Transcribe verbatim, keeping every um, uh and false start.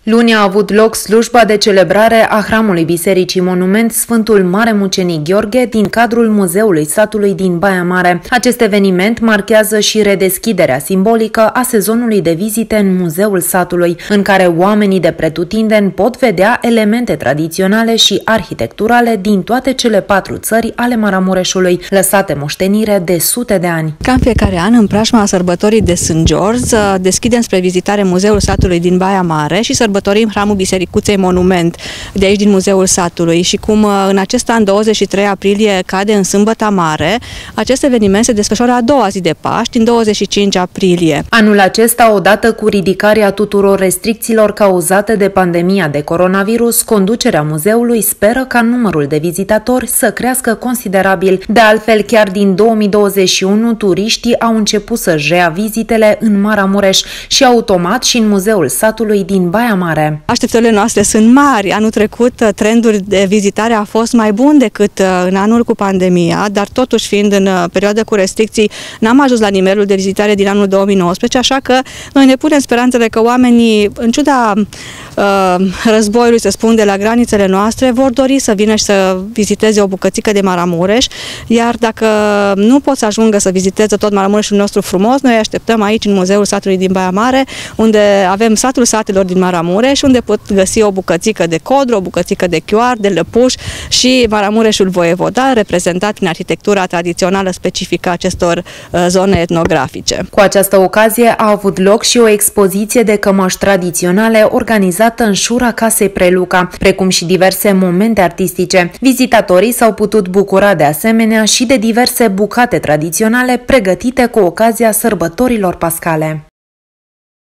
Luni a avut loc slujba de celebrare a hramului Bisericii Monument Sfântul Mare Mucenic Gheorghe din cadrul Muzeului Satului din Baia Mare. Acest eveniment marchează și redeschiderea simbolică a sezonului de vizite în Muzeul Satului, în care oamenii de pretutindeni pot vedea elemente tradiționale și arhitecturale din toate cele patru țări ale Maramureșului, lăsate moștenire de sute de ani. Ca în fiecare an, în preajma sărbătorii de Sfânt George, deschidem spre vizitare Muzeul Satului din Baia Mare și sărbătorim hramul Bisericuței Monument de aici din Muzeul Satului. Și cum în acest an, douăzeci și trei aprilie, cade în Sâmbăta Mare, acest eveniment se desfășoară a doua zi de Paști, în douăzeci și cinci aprilie. Anul acesta, odată cu ridicarea tuturor restricțiilor cauzate de pandemia de coronavirus, conducerea muzeului speră ca numărul de vizitatori să crească considerabil. De altfel, chiar din două mii douăzeci și unu, turiștii au început să-și reia vizitele în Maramureș și automat și în Muzeul Satului din Baia Mare. Așteptările noastre sunt mari. Anul trecut trendul de vizitare a fost mai bun decât în anul cu pandemia, dar totuși fiind în perioadă cu restricții, n-am ajuns la nivelul de vizitare din anul două mii nouăsprezece, așa că noi ne punem speranțele că oamenii, în ciuda uh, războiului, să spun, de la granițele noastre, vor dori să vină și să viziteze o bucățică de Maramureș, iar dacă nu pot să ajungă să viziteze tot Maramureșul nostru frumos, noi așteptăm aici în Muzeul Satului din Baia Mare, unde avem satul satelor din Maramureș, și unde pot găsi o bucățică de codru, o bucățică de chioar, de lăpuș și Maramureșul voievoda, reprezentat prin arhitectura tradițională specifică acestor uh, zone etnografice. Cu această ocazie a avut loc și o expoziție de cămăși tradiționale organizată în șura Casei Preluca, precum și diverse momente artistice. Vizitatorii s-au putut bucura de asemenea și de diverse bucate tradiționale pregătite cu ocazia sărbătorilor pascale.